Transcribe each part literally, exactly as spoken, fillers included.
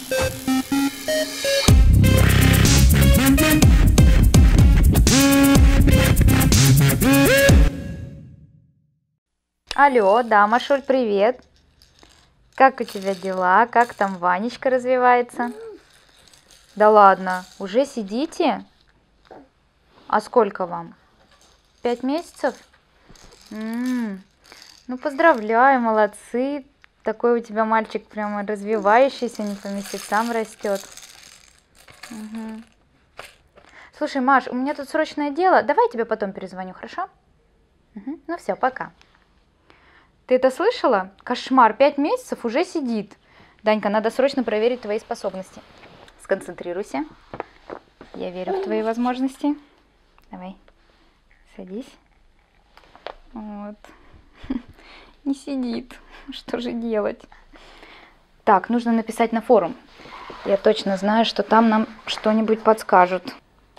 Алло, да, Машуль, привет. Как у тебя дела? Как там Ванечка развивается? Да ладно, уже сидите? А сколько вам? Пять месяцев? М-м, ну, поздравляю, молодцы. Такой у тебя мальчик прямо развивающийся, не по месяцам растет. Угу. Слушай, Маш, у меня тут срочное дело. Давай я тебе потом перезвоню, хорошо? Угу. Ну все, пока. Ты это слышала? Кошмар, пять месяцев уже сидит. Данька, надо срочно проверить твои способности. Сконцентрируйся. Я верю в твои возможности. Давай, садись. Вот. Не сидит. Что же делать? Так, нужно написать на форум. Я точно знаю, что там нам что-нибудь подскажут.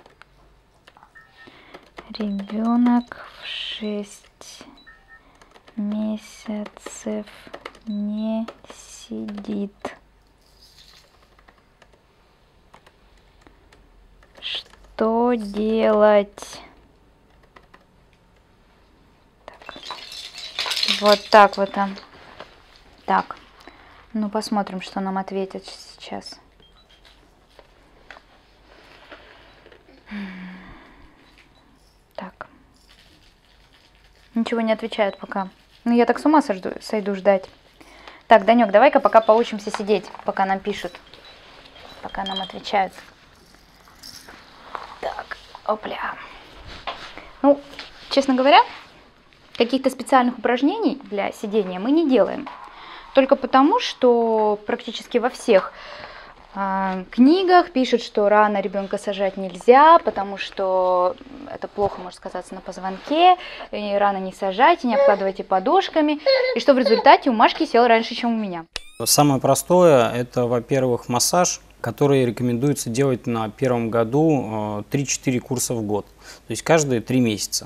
Ребенок в шесть месяцев не сидит. Что делать? Так. Вот так вот там. Так, ну посмотрим, что нам ответят сейчас. Так. Ничего не отвечают пока. Ну, я так с ума сойду, сойду ждать. Так, Данек, давай-ка пока поучимся сидеть, пока нам пишут. Пока нам отвечают. Так, опля. Ну, честно говоря, каких-то специальных упражнений для сидения мы не делаем. Только потому, что практически во всех э, книгах пишут, что рано ребенка сажать нельзя, потому что это плохо может сказаться на позвонке, и рано не сажайте, не обкладывайте подушками, и что в результате у Машки сел раньше, чем у меня. Самое простое – это, во-первых, массаж, который рекомендуется делать на первом году три-четыре курса в год, то есть каждые три месяца.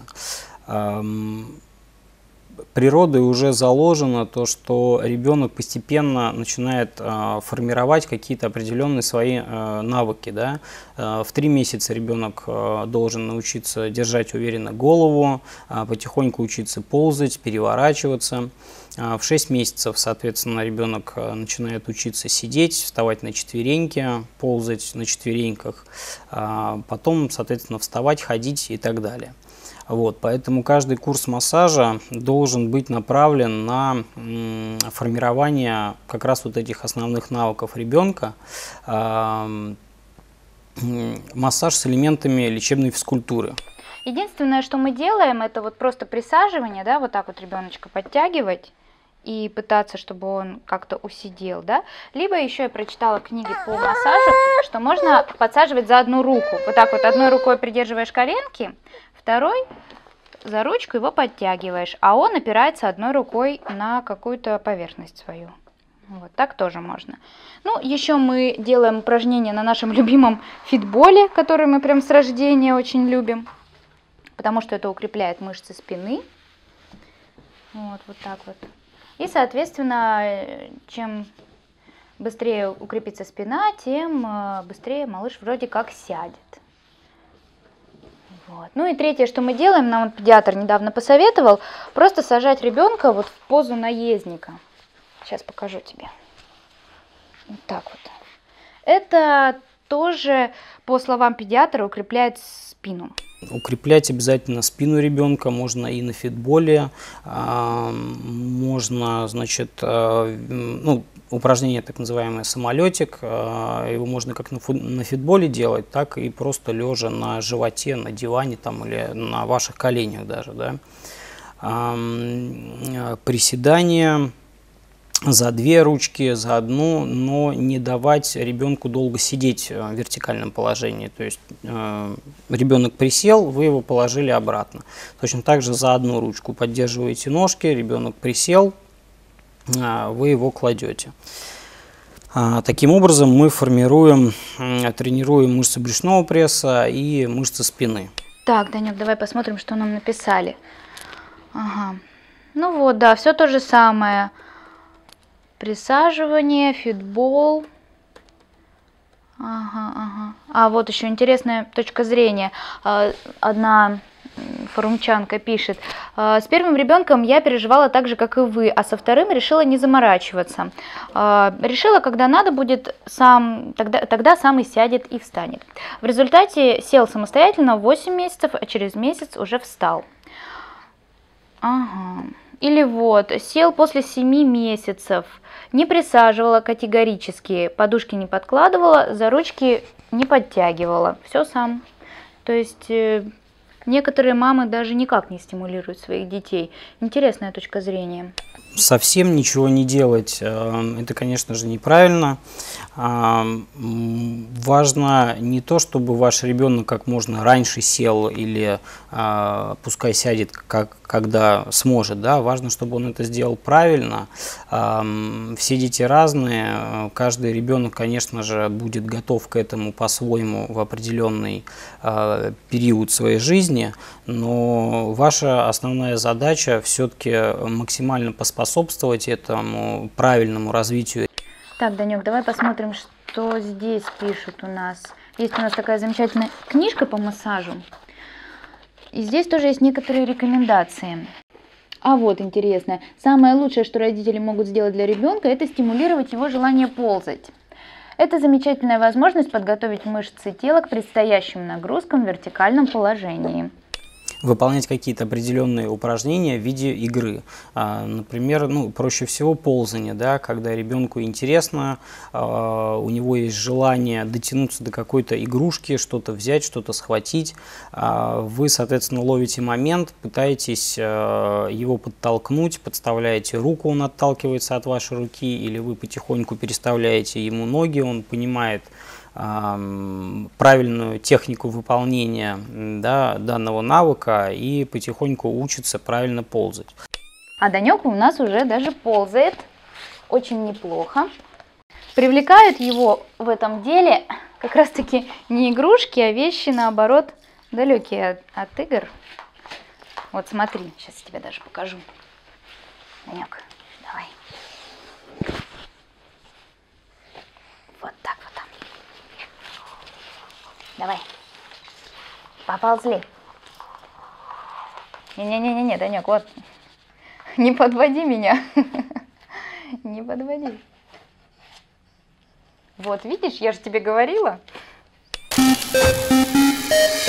Природой уже заложено то, что ребенок постепенно начинает э, формировать какие-то определенные свои э, навыки. Да? Э, в три месяца ребенок э, должен научиться держать уверенно голову, э, потихоньку учиться ползать, переворачиваться. Э, в шесть месяцев, соответственно, ребенок э, начинает учиться сидеть, вставать на четвереньки, ползать на четвереньках, э, потом, соответственно, вставать, ходить и так далее. Вот, поэтому каждый курс массажа должен быть направлен на м, формирование как раз вот этих основных навыков ребенка. Э, массаж с элементами лечебной физкультуры. Единственное, что мы делаем, это вот просто присаживание, да, вот так вот ребеночка подтягивать и пытаться, чтобы он как-то усидел, да. Либо еще я прочитала книги по массажу, что можно подсаживать за одну руку. Вот так вот одной рукой придерживаешь коленки, второй за ручку его подтягиваешь, а он опирается одной рукой на какую-то поверхность свою. Вот так тоже можно. Ну, еще мы делаем упражнения на нашем любимом фитболе, который мы прям с рождения очень любим, потому что это укрепляет мышцы спины. Вот, вот так вот. И, соответственно, чем быстрее укрепится спина, тем быстрее малыш вроде как сядет. Вот. Ну и третье, что мы делаем, нам вот педиатр недавно посоветовал, просто сажать ребенка вот в позу наездника. Сейчас покажу тебе. Вот так вот. Это тоже, по словам педиатра, укрепляет спину. Укреплять обязательно спину ребенка можно и на фитболе, можно, значит, ну, упражнение так называемое самолетик, его можно как на фитболе делать, так и просто лежа на животе, на диване там, или на ваших коленях даже, да. Приседания за две ручки, за одну, но не давать ребенку долго сидеть в вертикальном положении. То есть э, ребенок присел, вы его положили обратно. Точно так же за одну ручку поддерживаете ножки, ребенок присел, э, вы его кладете. А, таким образом мы формируем, э, тренируем мышцы брюшного пресса и мышцы спины. Так, Данек, давай посмотрим, что нам написали. Ага. Ну вот, да, все то же самое. Присаживание, фитбол. Ага, ага. А вот еще интересная точка зрения. А, Одна м, форумчанка пишет: «А, с первым ребенком я переживала так же, как и вы, а со вторым решила не заморачиваться. А, Решила, когда надо будет, сам, тогда, тогда сам и сядет и встанет. В результате сел самостоятельно восемь месяцев, а через месяц уже встал». Ага. Или вот, сел после семи месяцев, не присаживала категорически, подушки не подкладывала, за ручки не подтягивала, все сам. То есть э, некоторые мамы даже никак не стимулируют своих детей. Интересная точка зрения. Совсем ничего не делать, э, это, конечно же, неправильно. А, м, Важно не то, чтобы ваш ребенок как можно раньше сел или а, пускай сядет, как, когда сможет, да, важно, чтобы он это сделал правильно. А, м, Все дети разные, каждый ребенок, конечно же, будет готов к этому по-своему в определенный а, период своей жизни, но ваша основная задача все-таки максимально поспособствовать этому правильному развитию. Так, Данек, давай посмотрим, что здесь пишут у нас. Есть у нас такая замечательная книжка по массажу. И здесь тоже есть некоторые рекомендации. А вот интересно. Самое лучшее, что родители могут сделать для ребенка, это стимулировать его желание ползать. Это замечательная возможность подготовить мышцы тела к предстоящим нагрузкам в вертикальном положении. Выполнять какие-то определенные упражнения в виде игры. А, Например, ну, проще всего ползание, да, когда ребенку интересно, а, у него есть желание дотянуться до какой-то игрушки, что-то взять, что-то схватить. А, Вы, соответственно, ловите момент, пытаетесь а, его подтолкнуть, подставляете руку, он отталкивается от вашей руки, или вы потихоньку переставляете ему ноги, он понимает правильную технику выполнения, да, данного навыка и потихоньку учится правильно ползать. А Данек у нас уже даже ползает очень неплохо. Привлекают его в этом деле как раз таки не игрушки, а вещи, наоборот, далекие от, от игр. Вот смотри, сейчас я тебе даже покажу. Данек, давай. Вот так вот там. Давай. Поползли. Не-не-не-не, Данек, вот. Не подводи меня. Не подводи. Вот, видишь, я же тебе говорила.